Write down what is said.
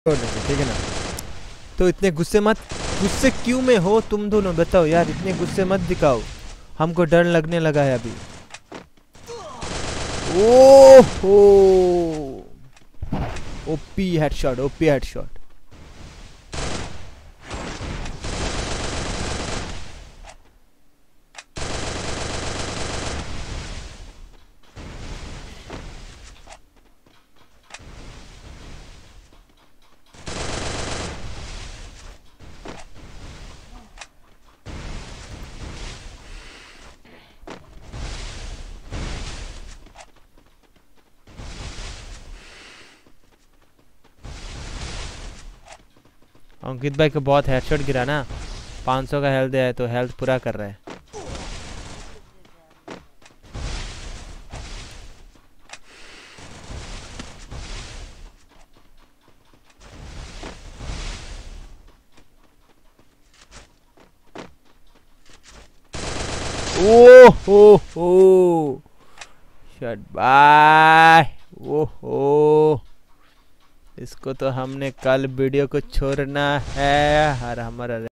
छोड़ देंगे, ठीक है ना। तो इतने गुस्से क्यों में हो तुम दोनों, बताओ यार, इतने गुस्से मत दिखाओ, हमको डर लगने लगा है अभी। ओहो, OP headshot, OP headshot. Ankit भाई को बहुत हेडशॉट गिरा ना, 500 का हेल्थ है तो हेल्थ पूरा कर रहा है। ओहो, शट बाय। ओहो, इसको तो हमने कल वीडियो को छोड़ना है। और हमारा